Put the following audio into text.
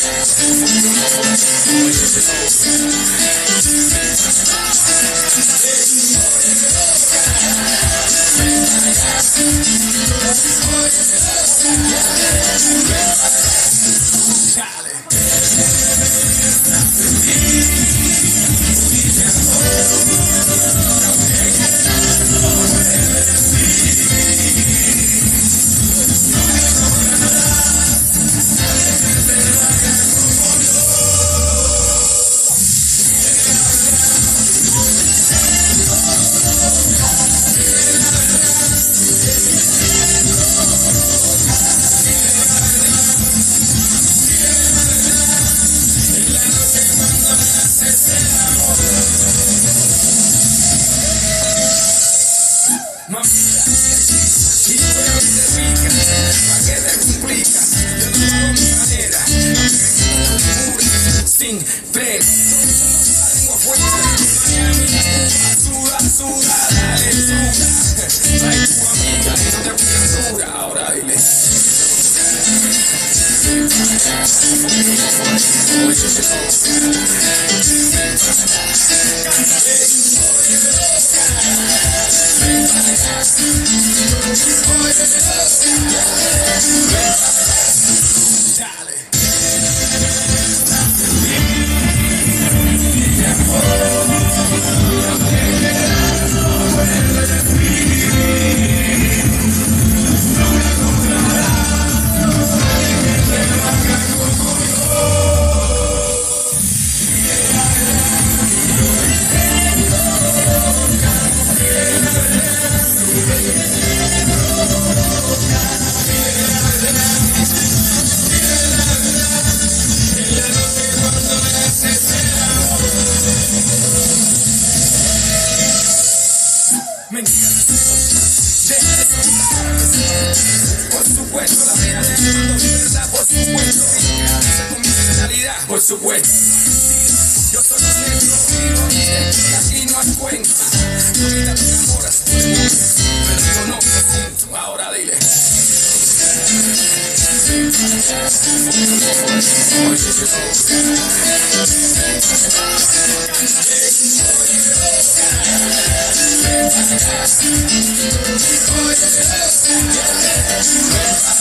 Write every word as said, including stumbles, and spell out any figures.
Sin freno, lengua fuerte, Miami, Cuba, suda, suda, dale, suda. Trae tu amiga, no te pongas dura, ahora dile. Por supuesto, la vida de mundo verdad, por supuesto, se convierte en realidad, por supuesto. Yo soy un negro, vivo, aquí no hay cuenta. Ahorita te enamoras, pero yo no lo siento, ahora dile. Oye,